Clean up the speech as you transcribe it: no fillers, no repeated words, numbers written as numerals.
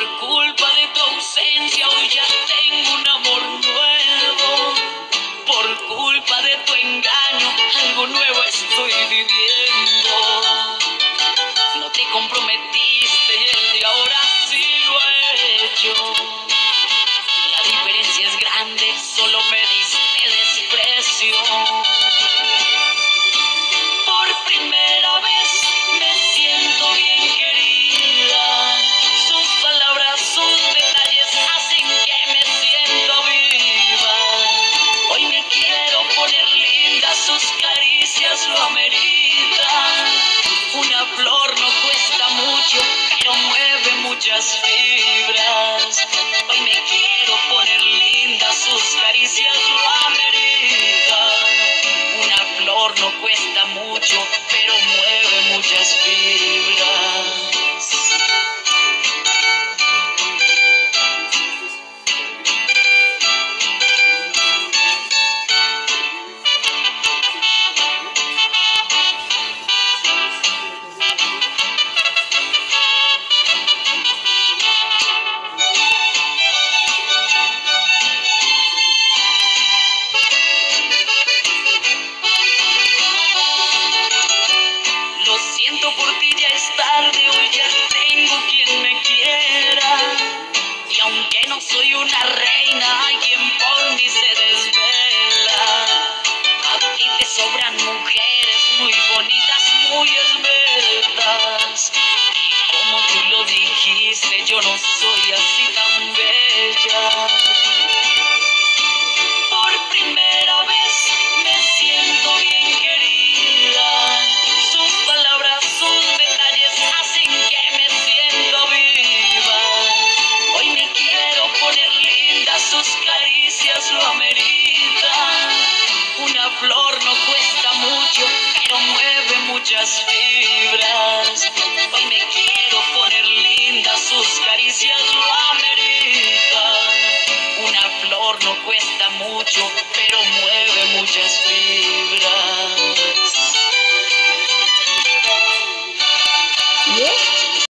Por culpa de tu ausencia hoy ya tengo un amor nuevo. Por culpa de tu engaño algo nuevo estoy viviendo. No te comprometiste y el de ahora sí lo he hecho. La diferencia es grande, solo me diste desprecio. Por primera vez me siento bien querida. Sus palabras, sus detalles hacen que me sienta viva. Hoy me quiero poner linda, sus caricias lo ameritan. Una flor no cuesta mucho, pero mueve muchas fibras. Hoy me quiero poner linda, sus caricias lo ameritan. Una flor no cuesta mucho, pero mueve muchas fibras. Lo siento por ti, ya es tarde, hoy ya tengo quien me quiera. Y aunque no soy una reina, hay quien por mí se desvela. A ti te sobran mujeres muy bonitas, muy esbeltas. Y como tú lo dijiste, yo no soy así tan bella. Por primera vez me siento bien querida. Sus palabras, sus detalles hacen que me sienta viva. Hoy me quiero poner linda, sus caricias lo ameritan. Una flor no cuesta mucho, pero mueve muchas fibras. Hoy me quiero